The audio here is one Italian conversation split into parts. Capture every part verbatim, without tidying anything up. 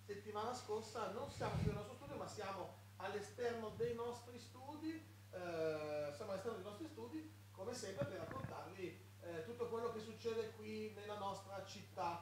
settimana scorsa non siamo più nel nostro studio, ma siamo all'esterno dei nostri studi, eh, siamo all'esterno dei nostri studi, come sempre, per raccontarvi eh, tutto quello che succede qui nella nostra città.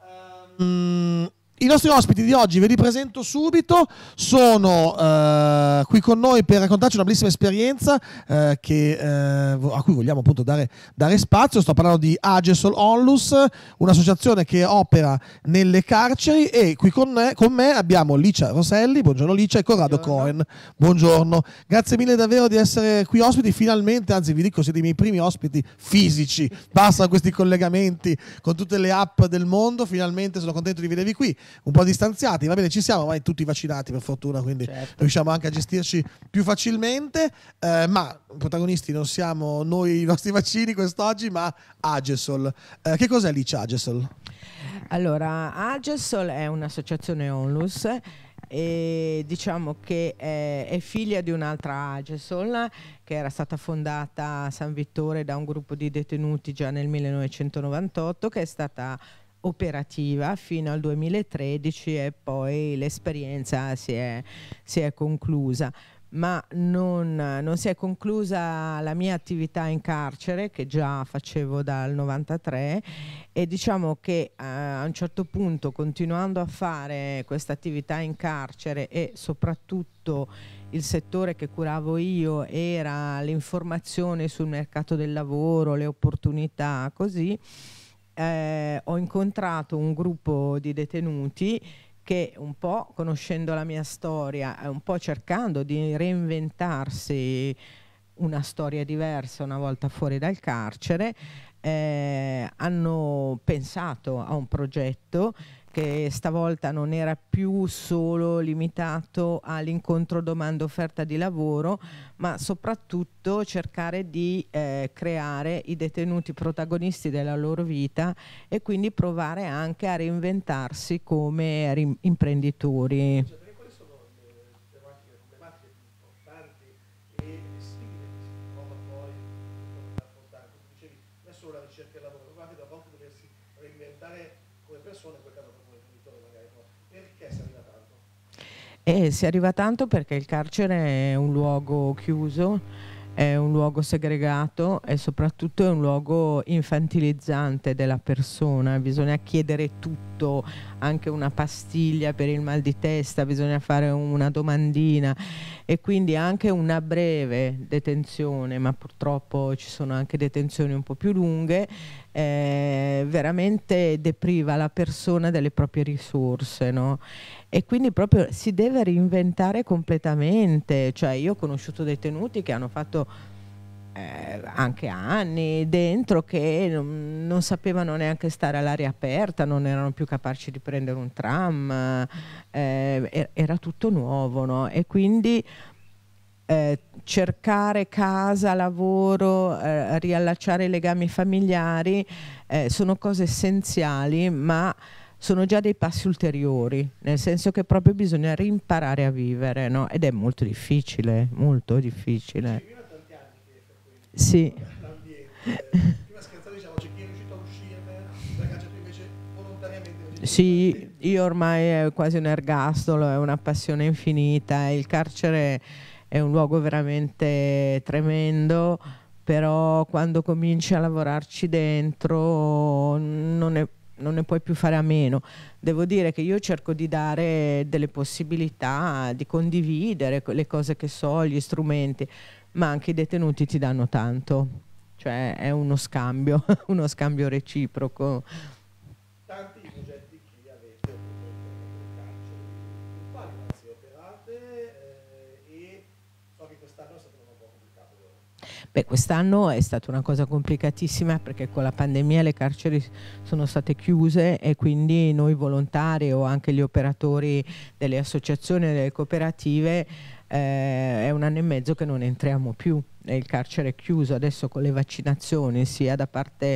Um, I nostri ospiti di oggi ve li presento subito, sono eh, qui con noi per raccontarci una bellissima esperienza eh, che, eh, a cui vogliamo appunto dare, dare spazio. Sto parlando di Agesol Onlus, un'associazione che opera nelle carceri, e qui con me, con me abbiamo Licia Roselli, buongiorno Licia, e Corrado Cohen, buongiorno. Grazie mille davvero di essere qui ospiti, finalmente, anzi vi dico siete i miei primi ospiti fisici, bastano questi collegamenti con tutte le app del mondo, finalmente sono contento di vedervi qui. Un po' distanziati, va bene, ci siamo, ma tutti vaccinati per fortuna, quindi certo, riusciamo anche a gestirci più facilmente, eh, ma i protagonisti non siamo noi i nostri vaccini quest'oggi, ma Agesol. Eh, che cos'è Licia Agesol? Allora, Agesol è un'associazione Onlus e diciamo che è, è figlia di un'altra Agesol che era stata fondata a San Vittore da un gruppo di detenuti già nel millenovecentonovantotto, che è stata operativa fino al duemilatredici e poi l'esperienza si è, si è conclusa. Ma non, non si è conclusa la mia attività in carcere, che già facevo dal novantatré, e diciamo che eh, a un certo punto, continuando a fare questa attività in carcere, e soprattutto il settore che curavo io era l'informazione sul mercato del lavoro, le opportunità, così, Eh, ho incontrato un gruppo di detenuti che, un po' conoscendo la mia storia, un po' cercando di reinventarsi una storia diversa una volta fuori dal carcere, eh, hanno pensato a un progetto che stavolta non era più solo limitato all'incontro domanda-offerta di lavoro, ma soprattutto cercare di eh, creare i detenuti protagonisti della loro vita e quindi provare anche a reinventarsi come imprenditori. Quali sono le tematiche, problematiche più importanti e le sfide che si trova poi ad affrontare? Come dicevi, non è solo la ricerca del lavoro, ma anche da volte doversi reinventare come persone, in quel caso come imprenditore magari. No? Perché si arriva tanto? E si arriva tanto perché il carcere è un luogo chiuso, è un luogo segregato e soprattutto è un luogo infantilizzante della persona. Bisogna chiedere tutto, anche una pastiglia per il mal di testa, bisogna fare una domandina, e quindi anche una breve detenzione, ma purtroppo ci sono anche detenzioni un po' più lunghe, eh, veramente depriva la persona delle proprie risorse, no? E quindi proprio si deve reinventare completamente. Cioè, io ho conosciuto detenuti che hanno fatto eh, anche anni dentro, che non, non sapevano neanche stare all'aria aperta, non erano più capaci di prendere un tram, eh, era tutto nuovo, no? E quindi eh, cercare casa, lavoro, eh, riallacciare i legami familiari eh, sono cose essenziali, ma sono già dei passi ulteriori, nel senso che proprio bisogna rimparare a vivere, no? Ed è molto difficile, molto difficile. Prima tanti anni che frequenti sì. l'ambiente, prima scherzando diciamo c'è chi è riuscito a uscirne, perché tu invece volontariamente... Sì, io ormai è quasi un ergastolo, è una passione infinita, il carcere è un luogo veramente tremendo, però quando cominci a lavorarci dentro non è... non ne puoi più fare a meno. Devo dire che io cerco di dare delle possibilità, di condividere le cose che so, gli strumenti, ma anche i detenuti ti danno tanto, cioè è uno scambio, uno scambio reciproco. Tanti i progetti che avete nel carcere, in quali nazi operate eh, e so che quest'anno è stato un po' complicato. Beh, quest'anno è stata una cosa complicatissima perché con la pandemia le carceri sono state chiuse e quindi noi volontari o anche gli operatori delle associazioni e delle cooperative eh, è un anno e mezzo che non entriamo più, il carcere è chiuso. Adesso con le vaccinazioni sia da parte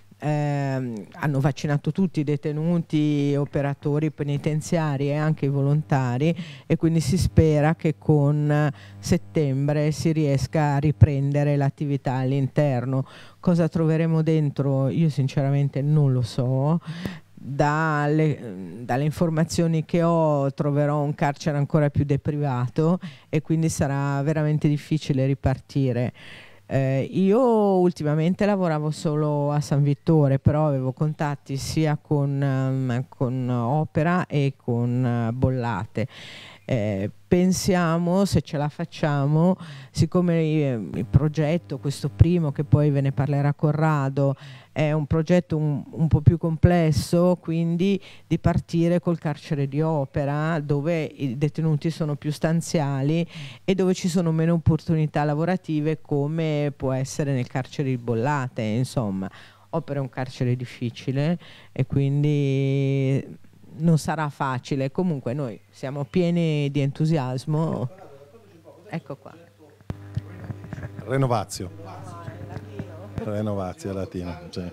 Eh, hanno vaccinato tutti i detenuti, operatori penitenziari e anche i volontari, e quindi si spera che con settembre si riesca a riprendere l'attività all'interno. Cosa troveremo dentro? Io sinceramente non lo so, dalle, dalle informazioni che ho troverò un carcere ancora più deprivato e quindi sarà veramente difficile ripartire. Eh, io ultimamente lavoravo solo a San Vittore, però avevo contatti sia con, um, con Opera e con uh, Bollate. Eh, pensiamo, se ce la facciamo, siccome il, il progetto, questo primo che poi ve ne parlerà Corrado, è un progetto un, un po' più complesso, quindi di partire col carcere di Opera, dove i detenuti sono più stanziali e dove ci sono meno opportunità lavorative, come può essere nel carcere di Bollate. Insomma, Opera è un carcere difficile e quindi non sarà facile. Comunque noi siamo pieni di entusiasmo. Ecco qua. Renovatio. Renovatio latino. Sì.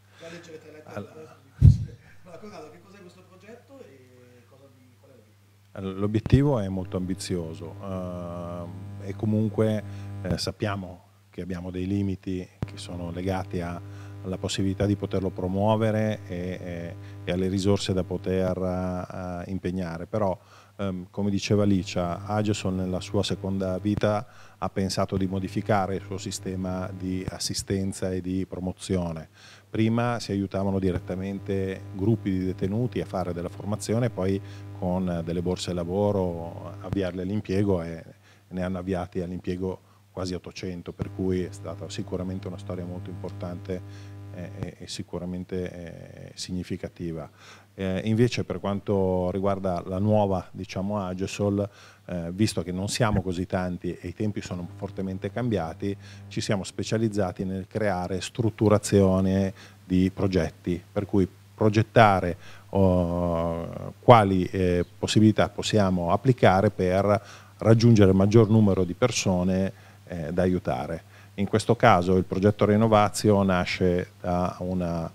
L'obiettivo è molto ambizioso uh, e comunque eh, sappiamo che abbiamo dei limiti che sono legati a, alla possibilità di poterlo promuovere e, e, e alle risorse da poter uh, impegnare, però um, come diceva Licia, Agesol nella sua seconda vita ha pensato di modificare il suo sistema di assistenza e di promozione. Prima si aiutavano direttamente gruppi di detenuti a fare della formazione, poi con delle borse lavoro avviarli all'impiego e ne hanno avviati all'impiego quasi ottocento, per cui è stata sicuramente una storia molto importante e, e sicuramente eh, significativa. Eh, invece per quanto riguarda la nuova, diciamo, Agesol, eh, visto che non siamo così tanti e i tempi sono fortemente cambiati, ci siamo specializzati nel creare strutturazione di progetti, per cui progettare oh, quali eh, possibilità possiamo applicare per raggiungere il maggior numero di persone eh, da aiutare. In questo caso il progetto Renovatio nasce da una,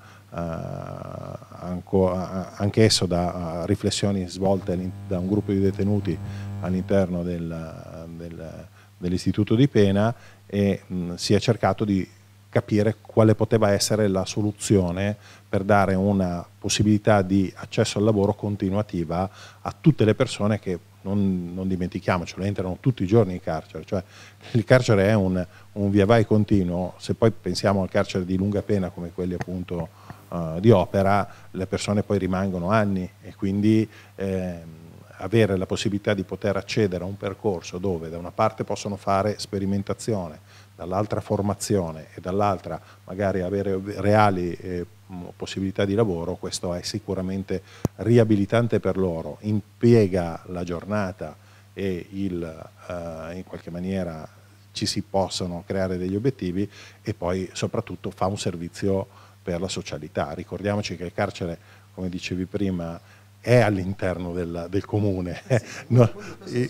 uh, anch'esso da uh, riflessioni svolte da un gruppo di detenuti all'interno del, del, dell'istituto di pena e mh, si è cercato di capire quale poteva essere la soluzione per dare una possibilità di accesso al lavoro continuativa a tutte le persone che, non, non dimentichiamocelo, entrano tutti i giorni in carcere, cioè il carcere è un, un via vai continuo. Se poi pensiamo al carcere di lunga pena come quelli appunto uh, di Opera, le persone poi rimangono anni e quindi eh, avere la possibilità di poter accedere a un percorso dove da una parte possono fare sperimentazione, dall'altra formazione e dall'altra magari avere reali eh, possibilità di lavoro, questo è sicuramente riabilitante per loro, impiega la giornata e il, eh, in qualche maniera ci si possono creare degli obiettivi e poi soprattutto fa un servizio per la socialità. Ricordiamoci che il carcere, come dicevi prima, è all'interno del, del comune. Eh sì, no, e,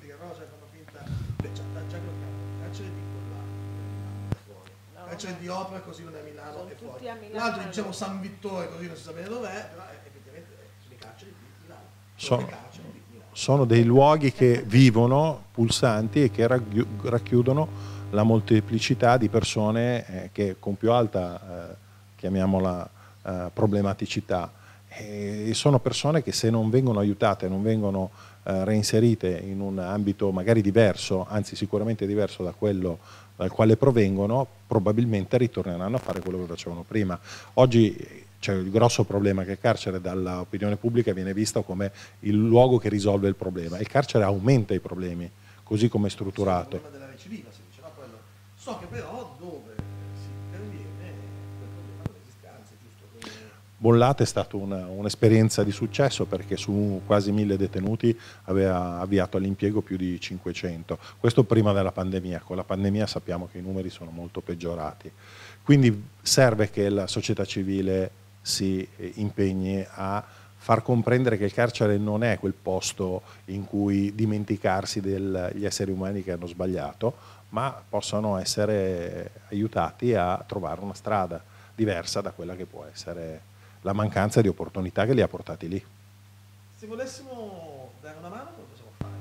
carcere di Opera così non è a Milano sono e fuori. L'altro diciamo San Vittore così non si sa bene dov'è, però effettivamente sono i carceri di Milano. Sono, sono, di Milano. Sono dei luoghi che vivono, pulsanti e che racchiudono la molteplicità di persone eh, che con più alta, eh, chiamiamola, eh, problematicità. E sono persone che se non vengono aiutate, non vengono eh, reinserite in un ambito magari diverso, anzi sicuramente diverso da quello dal quale provengono, probabilmente ritorneranno a fare quello che facevano prima. Oggi c'è il grosso problema che il carcere dall'opinione pubblica viene visto come il luogo che risolve il problema. Il carcere aumenta i problemi, così come è strutturato. Il problema della recidiva, si dice, no? Quello. So che però dove si interviene quel problema dell'esistenza, giusto? Quindi... Bollate è stata un'esperienza di successo perché su quasi mille detenuti aveva avviato all'impiego più di cinquecento. Questo prima della pandemia. Con la pandemia sappiamo che i numeri sono molto peggiorati. Quindi serve che la società civile si impegni a far comprendere che il carcere non è quel posto in cui dimenticarsi degli esseri umani che hanno sbagliato, ma possono essere aiutati a trovare una strada diversa da quella che può essere la mancanza di opportunità che li ha portati lì. Se volessimo dare una mano, cosa possiamo fare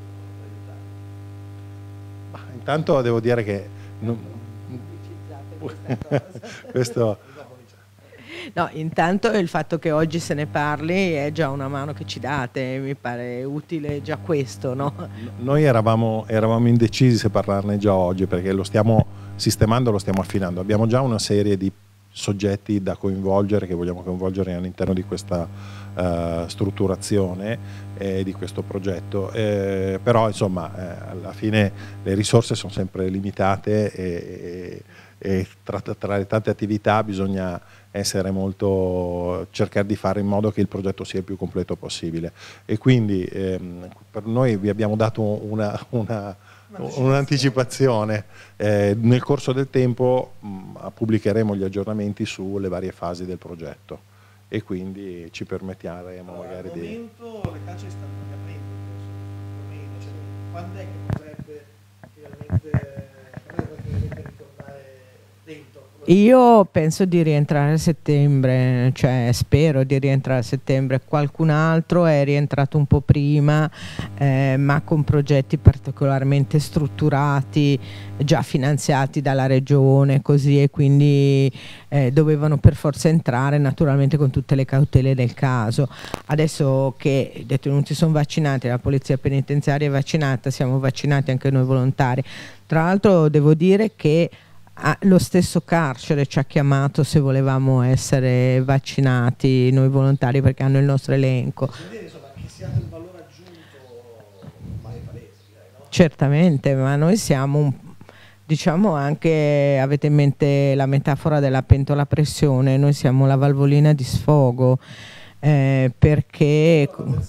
per aiutare? Ma intanto devo dire che non... questo No, intanto il fatto che oggi se ne parli è già una mano che ci date, mi pare utile già questo, no? Noi eravamo, eravamo indecisi se parlarne già oggi, perché lo stiamo sistemando, lo stiamo affinando. Abbiamo già una serie di soggetti da coinvolgere, che vogliamo coinvolgere all'interno di questa uh, strutturazione eh, di questo progetto, eh, però insomma eh, alla fine le risorse sono sempre limitate e, e, e tra, tra le tante attività bisogna essere molto, cercare di fare in modo che il progetto sia il più completo possibile, e quindi ehm, per noi vi abbiamo dato una, una un'anticipazione. Eh, nel corso del tempo mh, pubblicheremo gli aggiornamenti sulle varie fasi del progetto, e quindi ci permetteremo allora, magari al di... momento le carceri stanno riaprendo, cioè, quando è che potrebbe finalmente, finalmente ritornare dentro? Io penso di rientrare a settembre, cioè spero di rientrare a settembre. Qualcun altro è rientrato un po' prima, eh, ma con progetti particolarmente strutturati, già finanziati dalla regione, così, e quindi eh, dovevano per forza entrare, naturalmente con tutte le cautele del caso. Adesso che i detenuti sono vaccinati, la polizia penitenziaria è vaccinata, siamo vaccinati anche noi volontari. Tra l'altro devo dire che Ah, lo stesso carcere ci ha chiamato se volevamo essere vaccinati noi volontari, perché hanno il nostro elenco. Quindi, insomma, che sia un valore aggiunto ormai palese, direi, no? Certamente, ma noi siamo un, diciamo anche, avete in mente la metafora della pentola a pressione, noi siamo la valvolina di sfogo, eh, perché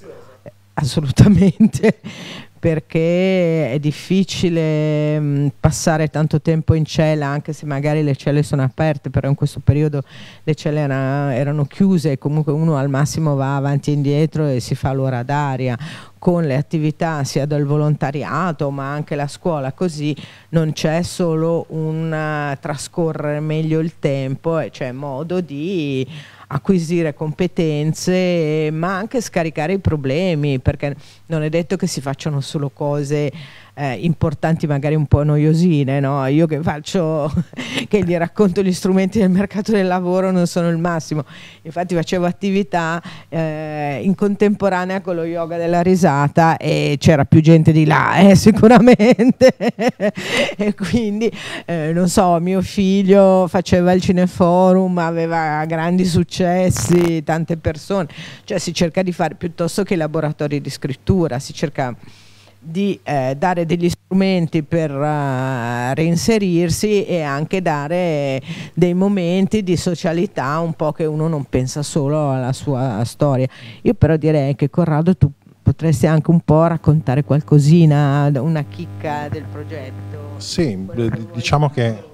assolutamente perché è difficile mh, passare tanto tempo in cella, anche se magari le celle sono aperte, però in questo periodo le celle era, erano chiuse e comunque uno al massimo va avanti e indietro e si fa l'ora d'aria. Con le attività sia del volontariato ma anche la scuola, così non c'è solo un uh, trascorrere meglio il tempo, e c'è modo di acquisire competenze, ma anche scaricare i problemi, perché non è detto che si facciano solo cose eh, importanti, magari un po' noiosine, no? Io che faccio, che gli racconto gli strumenti del mercato del lavoro non sono il massimo. Infatti facevo attività eh, in contemporanea con lo yoga della risata e c'era più gente di là, eh, sicuramente. E quindi eh, non so, mio figlio faceva il cineforum, aveva grandi successi, tante persone, cioè si cerca di fare, piuttosto che i laboratori di scrittura, si cerca di eh, dare degli strumenti per uh, reinserirsi e anche dare dei momenti di socialità, un po' che uno non pensa solo alla sua storia. Io però direi che Corrado tu potresti anche un po' raccontare qualcosina, una chicca del progetto. Sì, diciamo che...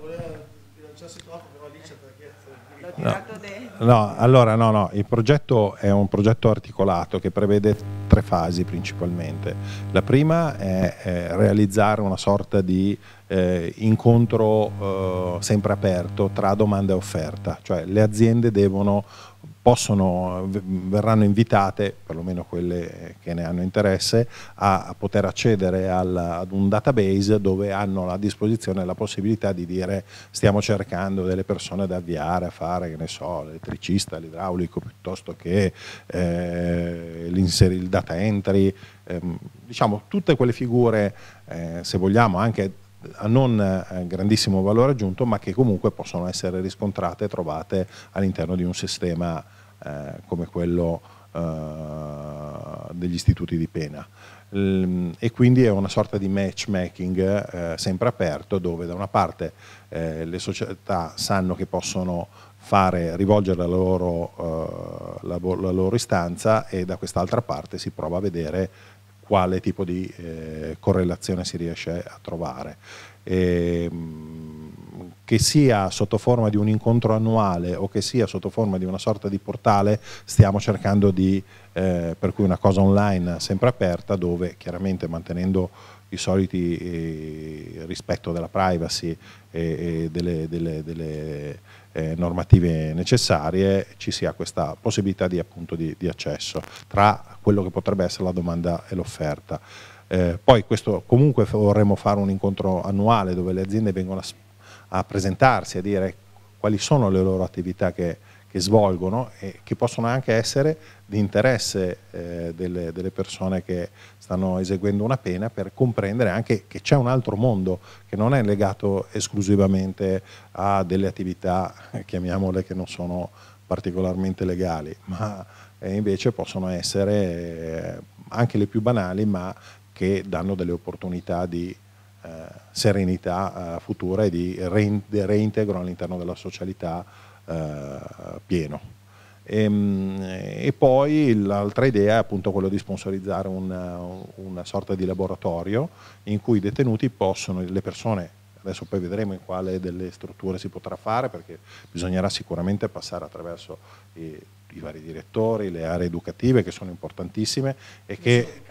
No. No, allora no, no, il progetto è un progetto articolato che prevede tre fasi principalmente. La prima è, è realizzare una sorta di eh, incontro eh, sempre aperto tra domanda e offerta, cioè le aziende devono possono, verranno invitate, perlomeno quelle che ne hanno interesse, a, a poter accedere al, ad un database dove hanno a disposizione la possibilità di dire stiamo cercando delle persone da avviare a fare, che ne so, l'elettricista, l'idraulico, piuttosto che eh, il data entry, ehm, diciamo tutte quelle figure, eh, se vogliamo, anche a non eh, grandissimo valore aggiunto, ma che comunque possono essere riscontrate e trovate all'interno di un sistema eh, come quello eh, degli istituti di pena. L e quindi è una sorta di matchmaking eh, sempre aperto, dove da una parte eh, le società sanno che possono fare, rivolgere la loro, eh, la, la loro istanza, e da quest'altra parte si prova a vedere quale tipo di eh, correlazione si riesce a trovare. E, che sia sotto forma di un incontro annuale o che sia sotto forma di una sorta di portale, stiamo cercando di, eh, per cui una cosa online sempre aperta, dove chiaramente mantenendo i soliti eh, rispetto della privacy e, e delle, delle, delle eh, normative necessarie, ci sia questa possibilità di, appunto, di, di accesso tra quello che potrebbe essere la domanda e l'offerta. Eh, poi questo, comunque vorremmo fare un incontro annuale dove le aziende vengono a, a presentarsi, a dire quali sono le loro attività che, che svolgono e che possono anche essere di interesse eh, delle, delle persone che stanno eseguendo una pena, per comprendere anche che c'è un altro mondo che non è legato esclusivamente a delle attività, chiamiamole, che non sono particolarmente legali, ma eh, invece possono essere eh, anche le più banali, ma che danno delle opportunità di eh, serenità eh, futura e di reintegro all'interno della socialità eh, pieno. E, e poi l'altra idea è appunto quello di sponsorizzare una, una sorta di laboratorio in cui i detenuti possono, le persone, adesso poi vedremo in quale delle strutture si potrà fare, perché bisognerà sicuramente passare attraverso i, i vari direttori, le aree educative, che sono importantissime e che...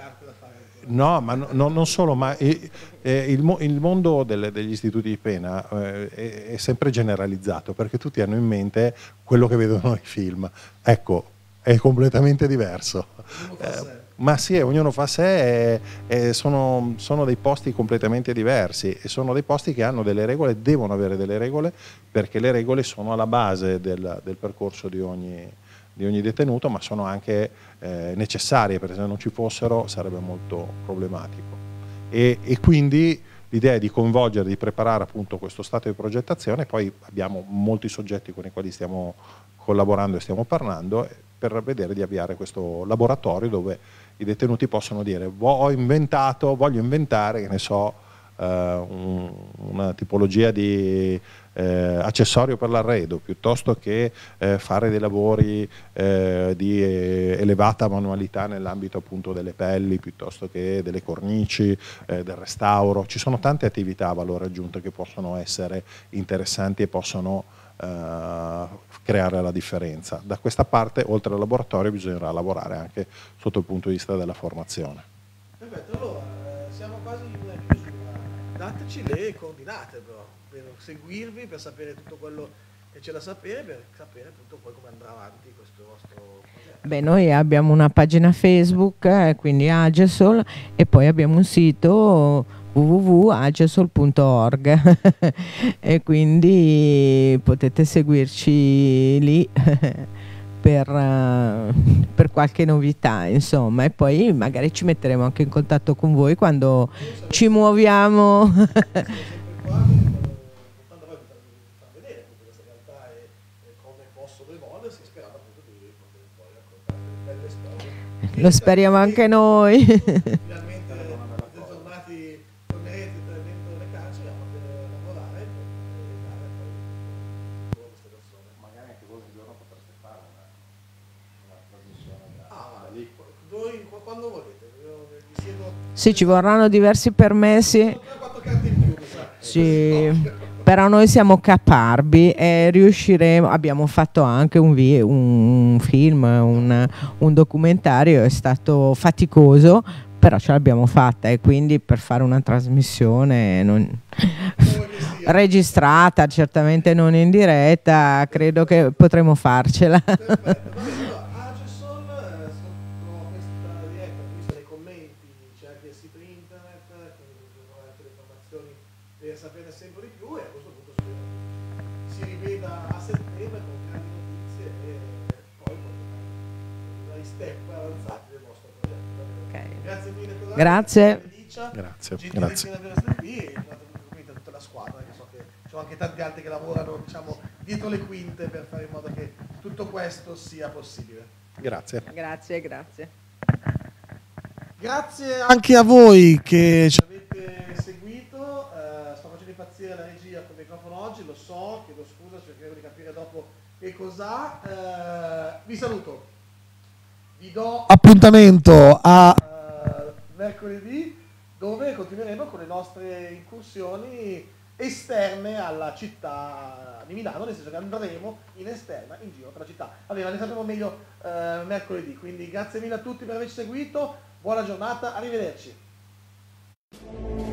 No, ma no, non solo, ma eh, eh, il, il mondo delle, degli istituti di pena eh, è, è sempre generalizzato, perché tutti hanno in mente quello che vedono nei film. Ecco, è completamente diverso. Eh, ma sì, ognuno fa sé, e, e sono, sono dei posti completamente diversi e sono dei posti che hanno delle regole, devono avere delle regole, perché le regole sono alla base del, del percorso di ogni, di ogni detenuto, ma sono anche eh, necessarie, perché se non ci fossero sarebbe molto problematico. E, e quindi l'idea è di coinvolgere, di preparare appunto questo stato di progettazione. Poi abbiamo molti soggetti con i quali stiamo collaborando e stiamo parlando, per vedere di avviare questo laboratorio dove i detenuti possono dire: ho inventato, voglio inventare, che ne so, eh, un, una tipologia di Eh, accessorio per l'arredo, piuttosto che eh, fare dei lavori eh, di eh, elevata manualità nell'ambito appunto delle pelli, piuttosto che delle cornici, eh, del restauro. Ci sono tante attività a valore aggiunto che possono essere interessanti e possono eh, creare la differenza. Da questa parte, oltre al laboratorio, bisognerà lavorare anche sotto il punto di vista della formazione. Perfetto, allora siamo quasi in chiusura. Dateci le coordinate però, per seguirvi, per sapere tutto quello che c'è da sapere, per sapere appunto poi come andrà avanti questo vostro progetto. Beh, noi abbiamo una pagina Facebook, eh, quindi Agesol, e poi abbiamo un sito w w w punto agesol punto org e quindi potete seguirci lì per, uh, per qualche novità, insomma, e poi magari ci metteremo anche in contatto con voi quando ci muoviamo. Lo speriamo anche noi. Finalmente tutti tornati, tornerete dentro le carceri a poter lavorare per dare poi a queste persone. Magari anche voi un giorno potreste fare una, una trasmissione da, ah, da lì. Voi quando volete. Io vi seguo. Sì, ci vorranno diversi permessi. quattro carte in più, mi sa. Sì. Però noi siamo caparbi e riusciremo, abbiamo fatto anche un, vi- un film, un, un documentario, è stato faticoso, però ce l'abbiamo fatta, e quindi per fare una trasmissione non... registrata, certamente non in diretta, credo che potremo farcela. Perfetto, Agesol, sotto questa diretta, visto nei commenti c'è anche il sito internet, quindi troverete le informazioni per sapere sempre di più, e a questo punto spero si riveda a settembre con grandi notizie e poi con i step avanzati del vostro progetto. Okay. Grazie mille. Grazie. Grazie, Gentile grazie. di aver stato qui, e naturalmente a tutta la squadra, che so che ci sono anche tanti altri che lavorano, diciamo, dietro le quinte per fare in modo che tutto questo sia possibile. Grazie. Grazie, grazie. Grazie anche a voi che ci avete seguito. Eh, sto facendo impazzire la regia con il microfono oggi, lo so, chiedo scusa, cercheremo di capire dopo che cos'ha. Eh, vi saluto. Vi do appuntamento a uh, mercoledì, dove continueremo con le nostre incursioni esterne alla città di Milano, nel senso che andremo in esterna in giro per la città. Vabbè, ne sapremo meglio uh, mercoledì, quindi grazie mille a tutti per averci seguito, buona giornata, arrivederci.